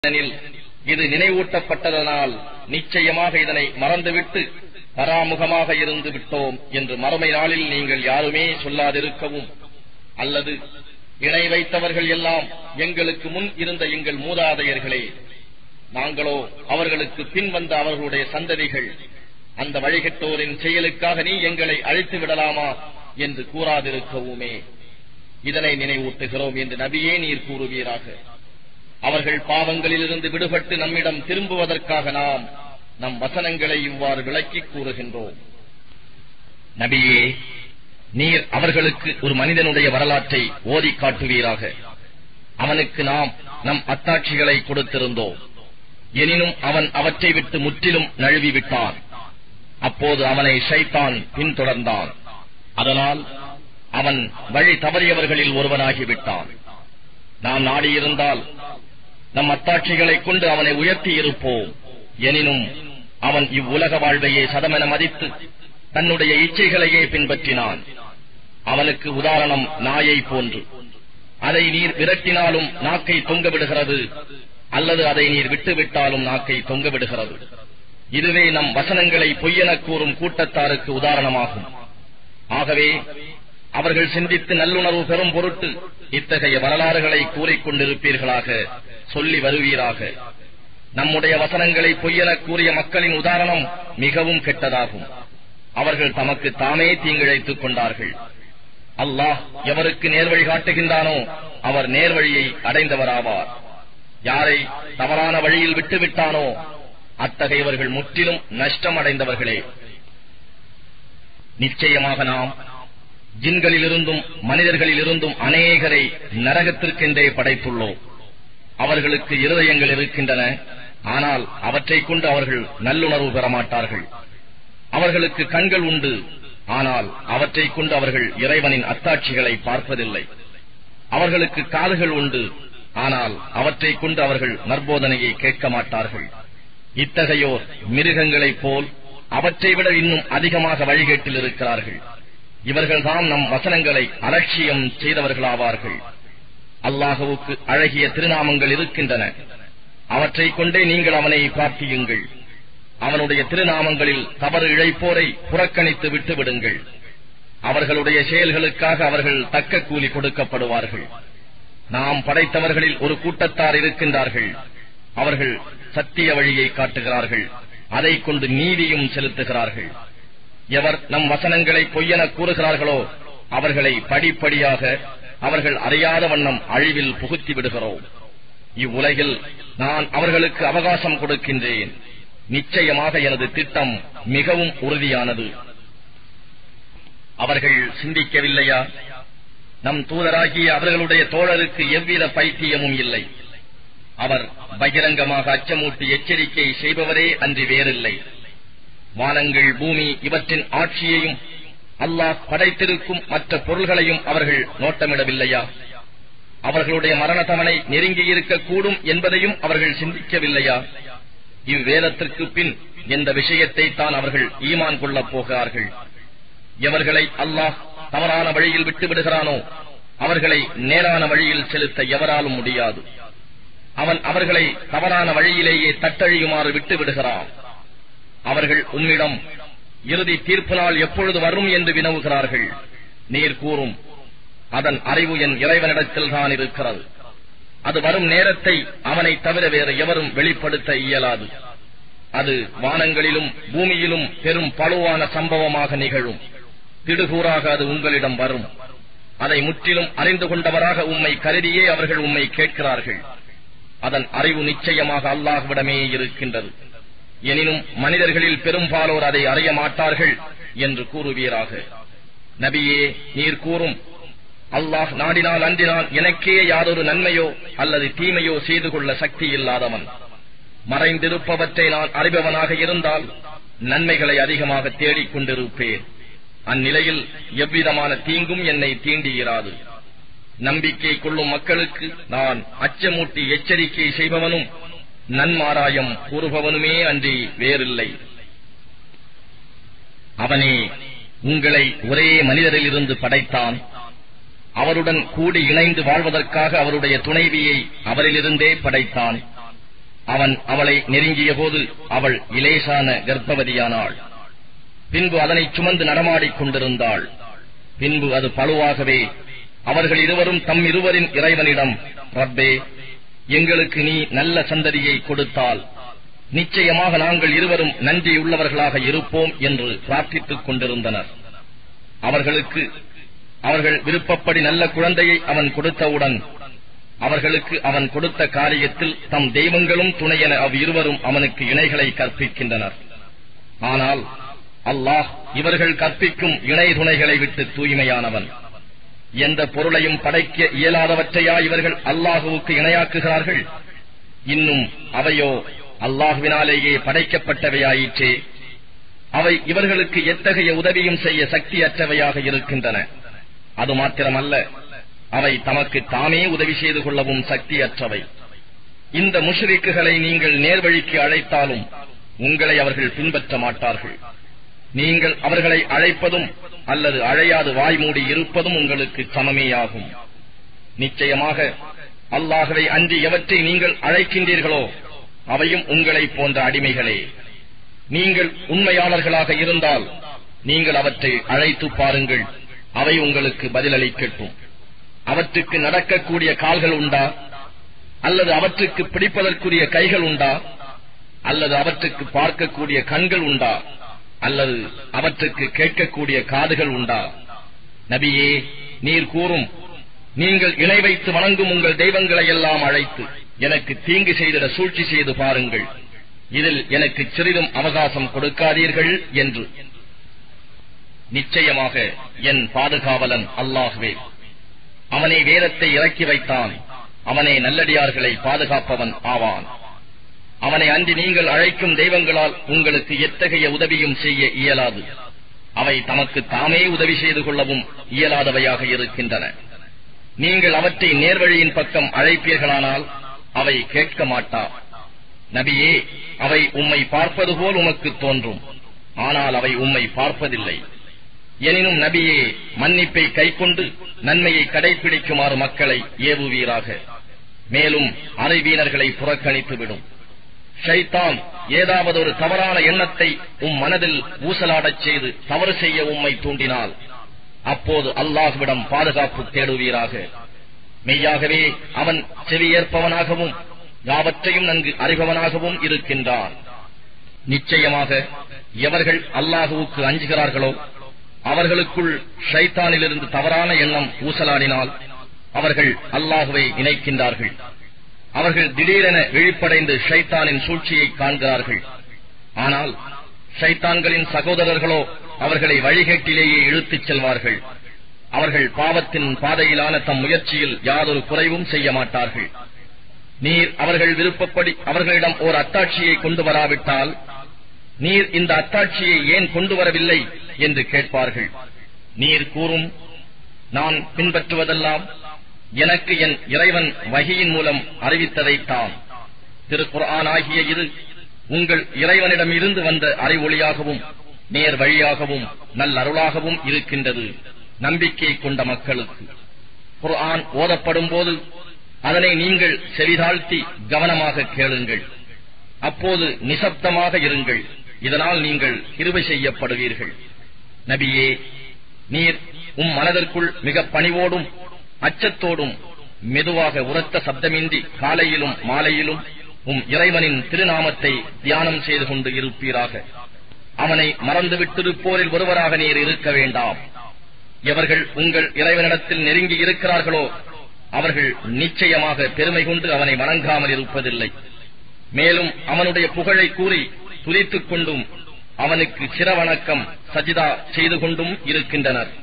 இது நினைவூட்டப்பட்டதனால் நிச்சயமாக இதனை மறந்துவிட்டு பராமுகமாக இருந்து விட்டோம் என்று மறுமை நாளில் நீங்கள் யாருமே சொல்லாதிருக்கவும், அல்லது இணை வைத்தவர்கள் எல்லாம் எங்களுக்கு முன் இருந்த எங்கள் மூதாதையர்களே, நாங்களோ அவர்களுக்கு பின் வந்த அவர்களுடைய சந்ததிகள், அந்த வழிகட்டோரின் செயலுக்காக நீ எங்களை அழைத்து விடலாமா என்று கூறாதிருக்கவுமே இதனை நினைவூட்டுகிறோம் என்று நபியே நீர் கூறுவீராக. அவர்கள் பாவங்களிலிருந்து விடுபட்டு நம்மிடம் திரும்புவதற்காக நாம் நம் வசனங்களை இவ்வாறு விளக்கிக் கூறுகின்றோம். நபியே, நீர் அவர்களுக்கு ஒரு மனிதனுடைய வரலாற்றை ஓதி காட்டுவீராக. அவனுக்கு நாம் நம் அத்தாட்சிகளை கொடுத்திருந்தோம். எனினும் அவன் அவற்றை விட்டு முற்றிலும் நழுவிவிட்டான். அப்போது அவனை ஷைத்தான் பின்தொடர்ந்தான். அதனால் அவன் வழி தவறியவர்களில் ஒருவனாகிவிட்டான். நாம் நாடியிருந்தால் நம் அத்தாட்சிகளை கொண்டு அவனை உயர்த்தி இருப்போம். எனினும் அவன் இவ்வுலக வாழ்வையே சதமென மதித்து தன்னுடைய இச்சைகளையே பின்பற்றினான். அவனுக்கு உதாரணம் நாயை போன்று. அதை நீர் விரட்டினாலும் நாக்கை தொங்கவிடுகிறது, அல்லது அதை நீர் விட்டுவிட்டாலும் நாக்கை தொங்கவிடுகிறது. இதுவே நம் வசனங்களை பொய்யெனக் கூறும் கூட்டத்தாருக்கு உதாரணமாகும். ஆகவே அவர்கள் சிந்தித்து நல்லுணர்வு பெறும் பொருட்டு இத்தகைய வரலாறுகளை கூறிக்கொண்டிருப்பீர்களாக, சொல்லி வருவீராக. நம்முடைய வசனங்களை பொய்யெனக் கூறிய மக்களின் உதாரணம் மிகவும் கெட்டதாகும். அவர்கள் தமக்கு தாமே தீங்கிழைத்துக் கொண்டார்கள். அல்லாஹ் எவருக்கு நேர்வழி காட்டுகின்றானோ அவர் நேர்வழியை அடைந்தவராவார். யாரை தவறான வழியில் விட்டுவிட்டானோ அத்தகையவர்கள் முற்றிலும் நஷ்டம் அடைந்தவர்களே. நிச்சயமாக நாம் ஜின்களிலிருந்தும் மனிதர்களிலிருந்தும் அநேகரை நரகத்திற்கென்றே படைத்துள்ளோம். அவர்களுக்கு இருதயங்கள் இருக்கின்றன, ஆனால் அவற்றைக் கொண்டு அவர்கள் நல்லுணர்வு பெறமாட்டார்கள். அவர்களுக்கு கண்கள் உண்டு, ஆனால் அவற்றைக் கொண்டு அவர்கள் இறைவனின் அத்தாட்சிகளை பார்ப்பதில்லை. அவர்களுக்கு காதுகள் உண்டு, ஆனால் அவற்றைக் கொண்டு அவர்கள் நற்போதனையை கேட்க மாட்டார்கள். இத்தகையோர் மிருகங்களைப் போல் அவற்றை விட இன்னும் அதிகமாக வழிகேட்டில் இருக்கிறார்கள். இவர்கள்தான் நம் வசனங்களை அலட்சியம் செய்தவர்களாவார்கள். அல்லாஹுவுக்கு அழகிய திருநாமங்கள் இருக்கின்றன. அவற்றைக் கொண்டே நீங்கள் அவனை பிரார்த்தியுங்கள். அவனுடைய திருநாமங்களில் தவறு இழைப்போரை புறக்கணித்து விட்டுவிடுங்கள். அவர்களுடைய செயல்களுக்காக அவர்கள் தக்க கூலி கொடுக்கப்படுவார்கள். நாம் படைத்தவர்களில் ஒரு கூட்டத்தார் இருக்கின்றார்கள். அவர்கள் சத்திய வழியை காட்டுகிறார்கள், அதை கொண்டு நீதியும் செலுத்துகிறார்கள். எவர் நம் வசனங்களை பொய்யென கூறுகிறார்களோ அவர்களை படிப்படியாக அவர்கள் அறியாத வண்ணம் அழிவில் புகுத்தி விடுகிறோம். இவ்வுலகில் நான் அவர்களுக்கு அவகாசம் கொடுக்கின்றேன். நிச்சயமாக எனது திட்டம் மிகவும் உறுதியானது. அவர்கள் சிந்திக்கவில்லையா? நம் தூதராகிய அவர்களுடைய தோழருக்கு எவ்வித பைத்தியமும் இல்லை. அவர் பகிரங்கமாக அச்சமூட்டி எச்சரிக்கை செய்பவரே அன்றி வேறில்லை. வானங்கள், பூமி இவற்றின் ஆட்சியையும் அல்லாஹ் படைத்திருக்கும் மற்ற பொருள்களையும் அவர்கள் நோட்டமிடவில்லையா? அவர்களுடைய மரண தவணை நெருங்கியிருக்கக்கூடும் என்பதையும் அவர்கள் சிந்திக்கவில்லையா? இவ்வேதத்திற்கு பின் எந்த விஷயத்தை தான் அவர்கள் ஈமான் கொள்ளப் போகிறார்கள்? எவர்களை அல்லாஹ் தவறான வழியில் விட்டுவிடுகிறானோ அவர்களை நேரான வழியில் செலுத்த எவராலும் முடியாது. அவன் அவர்களை தவறான வழியிலேயே தட்டழியுமாறு விட்டு விடுகிறான். அவர்கள் உம்மிடம் இறுதி தீர்ப்பு நாள் எப்பொழுது வரும் என்று வினவுகிறார்கள். நீர் கூறும், அதன் அறிவு என் இறைவனிடத்தில் தான் இருக்கிறது. அது வரும் நேரத்தை அவனை தவிர வேறு எவரும் வெளிப்படுத்த இயலாது. அது வானங்களிலும் பூமியிலும் பெரும் பழுவான சம்பவமாக நிகழும். திடுகூறாக அது உங்களிடம் வரும். அதை முற்றிலும் அறிந்து கொண்டவராக உம்மை கருதியே அவர்கள் உம்மை கேட்கிறார்கள். அதன் அறிவு நிச்சயமாக அல்லாஹ்விடமே இருக்கின்றது. எனினும் மனிதர்களில் பெரும்பாலோர் அதை அறிய மாட்டார்கள் என்று கூறுவீராக. நபியே, நீர் கூறும், அல்லாஹ் நாடினால் அன்றினால் எனக்கே யாதொரு நன்மையோ அல்லது தீமையோ செய்து கொள்ள சக்தி இல்லாதவன். மறைந்திருப்பவற்றை நான் அறிபவனாக இருந்தால் நன்மைகளை அதிகமாக தேடிக் கொண்டிருப்பேன். அந்நிலையில் எவ்விதமான தீங்கும் என்னை தீண்டியிராது. நம்பிக்கை கொள்ளும் மக்களுக்கு நான் அச்சமூட்டி எச்சரிக்கை செய்பவனும் நன்மாராயம் கூறுபவனுமே அன்றி வேறில்லை. அவனே உங்களை ஒரே மனிதரிலிருந்து படைத்தான். அவருடன் கூடி இணைந்து வாழ்வதற்காக அவருடைய துணைவியை அவரிலிருந்தே படைத்தான். அவன் அவளை நெருங்கிய போது அவள் இலேசான கர்ப்பவதியானாள். பின்பு அதனை சுமந்து நடமாடிக் கொண்டிருந்தாள். பின்பு அது பழுவாகவே அவர்கள் இருவரும் தம் இருவரின் இறைவனிடம், ரப்பே, எங்களுக்கு நீ நல்ல சந்ததியை கொடுத்தால் நிச்சயமாக நாங்கள் இருவரும் நன்றியுள்ளவர்களாக இருப்போம் என்று பிரார்த்தித்துக் கொண்டிருந்தனர். அவர்களுக்கு அவர்கள் விருப்பப்படி நல்ல குழந்தையை அவன் கொடுத்தவுடன் அவர்களுக்கு அவன் கொடுத்த காரியத்தில் தம் தெய்வங்களும் துணையென அவ்விருவரும் அவனுக்கு இணைகளை கற்பிக்கின்றனர். ஆனால் அல்லாஹ் இவர்கள் கற்பிக்கும் இணை துணைகளை விட்டு தூய்மையானவன். எந்த பொருளையும் படைக்க இயலாதவற்றையா இவர்கள் அல்லாஹுவுக்கு இணையாக்குகிறார்கள்? இன்னும் அவையோ அல்லாஹுவினாலேயே படைக்கப்பட்டவையாயிற்றே. அவை இவர்களுக்கு எத்தகைய உதவியும் செய்ய சக்தியற்றவையாக இருக்கின்றன. அது மாத்திரமல்ல, அவை தமக்கு தாமே உதவி செய்து கொள்ளவும் சக்தியற்றவை. இந்த முஷ்ரிக்குகளை நீங்கள் நேர்வழிக்கு அழைத்தாலும் உங்களை அவர்கள் பின்பற்ற மாட்டார்கள். நீங்கள் அவர்களை அழைப்பதும் அல்லது அழையாது வாய்மூடி இருப்பதும் உங்களுக்கு சமமேயாகும். நிச்சயமாக அல்லாஹ்வை அன்றி எவற்றை நீங்கள் அழைக்கின்றீர்களோ அவையும் உங்களை போன்ற அடிமைகளே. நீங்கள் உண்மையாளர்களாக இருந்தால் நீங்கள் அவற்றை அழைத்து பாருங்கள், அவை உங்களுக்கு பதிலளிக்கட்டும். அவற்றுக்கு நடக்கக்கூடிய கால்கள் உண்டா? அல்லது அவற்றுக்கு பிடிப்பதற்குரிய கைகள் உண்டா? அல்லது அவற்றுக்கு பார்க்கக்கூடிய கண்கள் உண்டா? அல்லது அவற்றுக்கு கேட்கக்கூடிய காதுகள் உண்டா? நபியே, நீர் கூறும், நீங்கள் இணை வைத்து வணங்கும் உங்கள் தெய்வங்களை எல்லாம் அழைத்து எனக்கு தீங்கு செய்திட சூழ்ச்சி செய்து பாருங்கள், இதில் எனக்கு சிறிதும் அவகாசம் கொடுக்காதீர்கள் என்று. நிச்சயமாக என் பாதுகாவலன் அல்லாஹ்வே, அவனே வேதத்தை இறக்கி வைத்தான், அவனே நல்லடியார்களை பாதுகாப்பவன் ஆவான். அவனை அன்றி நீங்கள் அழைக்கும் தெய்வங்களால் உங்களுக்கு எத்தகைய உதவியும் செய்ய இயலாது. அவை தமக்கு தாமே உதவி செய்து கொள்ளவும் இயலாதவையாக இருக்கின்றன. நீங்கள் அவற்றை நேர்வழியின் பக்கம் அழைப்பீர்களானால் அவை கேட்க மாட்டா. நபியே, அவை உம்மை பார்ப்பது போல் உமக்கு தோன்றும், ஆனால் அவை உம்மை பார்ப்பதில்லை. எனினும் நபியே, மன்னிப்பை கைக்கொண்டு நன்மையை கடைபிடிக்குமாறு மக்களை ஏவுவீராக. மேலும் அறிவீனர்களை புறக்கணித்துவிடும். ஷைத்தான் ஏதாவது ஒரு தவறான எண்ணத்தை மனதில் ஊசலாடச் செய்து தவறு செய்ய உம்மை தூண்டினால் அப்போது அல்லாஹ்விடம் பாதுகாப்பு தேடுவீராக. மெய்யாகவே அவன் செவியேற்பவனாகவும் யாவற்றையும் நன்கு அறிபவனாகவும் இருக்கின்றான். நிச்சயமாக எவர்கள் அல்லாஹுவுக்கு அஞ்சுகிறார்களோ அவர்களுக்குள் ஷைத்தானிலிருந்து தவறான எண்ணம் ஊசலாடினால் அவர்கள் அல்லாஹுவை இணைக்கின்றார்கள். அவர்கள் திடீரென விழிப்படைந்து ஷைத்தானின் சூழ்ச்சியை காண்கிறார்கள். ஆனால் ஷைத்தான்களின் சகோதரர்களோ அவர்களை வழிகேட்டிலேயே இழுத்துச் செல்வார்கள். அவர்கள் பாவத்தின் பாதையிலான தம் முயற்சியில் யாதொரு குறைவும் செய்ய மாட்டார்கள். நீர் அவர்கள் விருப்பப்படி அவர்களிடம் ஓர் அத்தாட்சியை கொண்டு வராவிட்டால் நீர் இந்த அத்தாட்சியை ஏன் கொண்டு வரவில்லை என்று கேட்பார்கள். நீர் கூறும், நான் பின்பற்றுவதெல்லாம் எனக்கு என் இறைவன் வஹியின் மூலம் அறிவித்ததைத்தான். திருக்குர்ஆன் ஆகிய இது உங்கள் இறைவனிடம் இருந்து வந்த அறிவொளியாகவும் நேர் வழியாகவும் நல்லருளாகவும் இருக்கின்றது நம்பிக்கை கொண்ட மக்களுக்கு. குர்ஆன் ஓதப்படும் போது அதனை நீங்கள் செவிதாழ்த்தி கவனமாக கேளுங்கள். அப்போது நிசப்தமாக இருங்கள். இதனால் நீங்கள் கிருபை செய்யப்படுவீர்கள். நபியே, நீர் மனதிற்குள் மிக பணிவோடும் அச்சத்தோடும் மெதுவாக உரத்த சப்தமின்றி காலையிலும் மாலையிலும் இறைவனின் திருநாமத்தை தியானம் செய்து கொண்டு இருப்பீராக. அவனை மறந்துவிட்டிருப்போரில் ஒருவராக நீர் இருக்க வேண்டாம். எவர்கள் உங்கள் இறைவனிடத்தில் நெருங்கி இருக்கிறார்களோ அவர்கள் நிச்சயமாக பெருமை கொண்டு அவனை வணங்காமல் இருப்பதில்லை. மேலும் அவனுடைய புகழை கூறி துதித்துக் கொண்டும் அவனுக்கு சிரவணக்கம் சஜிதா செய்து கொண்டும் இருக்கின்றனர்.